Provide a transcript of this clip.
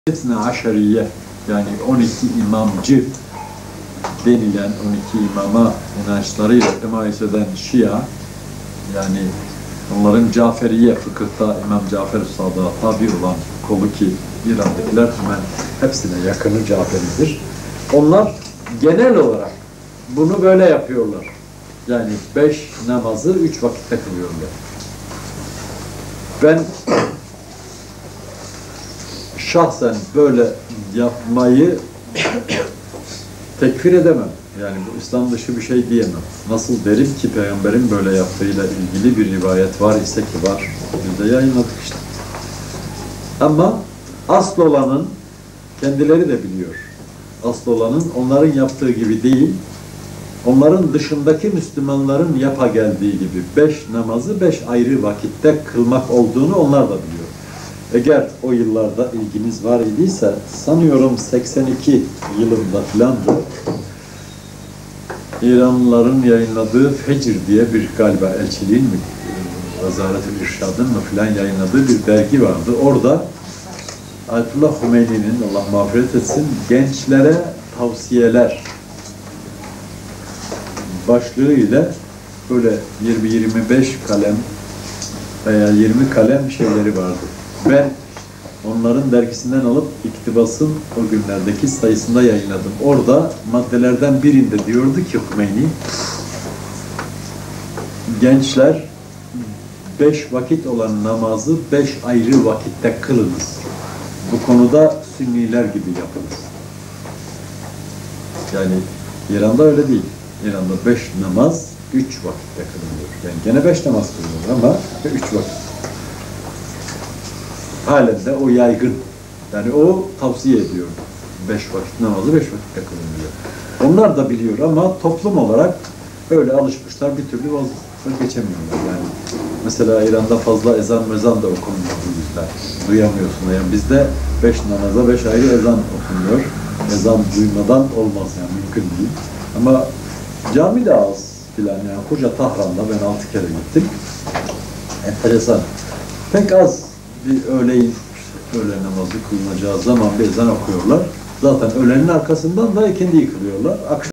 İsna Aşeriye, yani 12 imamcı denilen 12 imama inançlarıyla temayüz eden Şia, yani onların Caferiye fıkıhta İmam Cafer Sadık'a tabi olan kolu ki İran'dakiler hemen hepsine yakını Caferidir. Onlar genel olarak bunu böyle yapıyorlar. Yani 5 namazı 3 vakitte kılıyorlar. Ben şahsen böyle yapmayı tekfir edemem. Yani bu İslam dışı bir şey diyemem. Nasıl derim ki Peygamberin böyle yaptığıyla ilgili bir rivayet var ise ki var. Biz de yayınladık işte. Ama asıl olanın kendileri de biliyor. Asıl olanın onların yaptığı gibi değil, onların dışındaki Müslümanların yapa geldiği gibi 5 namazı 5 ayrı vakitte kılmak olduğunu onlar da biliyor. Eğer o yıllarda ilginiz var idiyse, sanıyorum 82 yılında filandı, İranlıların yayınladığı Fecr diye bir galiba elçiliğin mi, Vazaret-ül İrşad'ın mı filan yayınladığı bir dergi vardı. Orada Ayetullah Hümeyni'nin, Allah mağfiret etsin, gençlere tavsiyeler başlığı ile böyle 20-25 kalem veya 20 kalem şeyleri vardı. Ben onların dergisinden alıp İktibas'ın o günlerdeki sayısında yayınladım. Orada maddelerden birinde diyordu ki Hümeyni, gençler 5 vakit olan namazı 5 ayrı vakitte kılınız. Bu konuda Sünniler gibi yapınız. Yani İran'da öyle değil. İran'da 5 namaz 3 vakitte kılınıyor. Yani gene 5 namaz kılınıyor ama 3 vakit. Halen de o yaygın. Yani o tavsiye ediyor. 5 vakit namazı 5 vakitte kılınıyor. Onlar da biliyor ama toplum olarak öyle alışmışlar, bir türlü geçemiyorlar yani. Mesela İran'da fazla ezan da okunmuyor bu yüzden. Duyamıyorsun. Yani bizde 5 namaza 5 ayrı ezan okunuyor. Ezan duymadan olmaz yani, mümkün değil. Ama cami de az filan yani. Koca Tahran'da ben 6 kere gittim. Enteresan. Pek az bir öğle namazı kılınacağı zaman bir ezan okuyorlar. Zaten öğlenin arkasından da ikindiyi kılıyorlar. Akşam